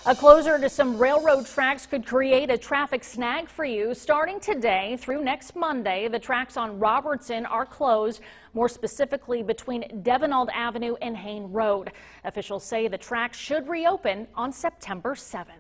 A closure to some railroad tracks could create a traffic snag for you. Starting today through next Monday, the tracks on Robertson are closed, more specifically between Devonald Avenue and Hain Road. Officials say the tracks should reopen on September 7th.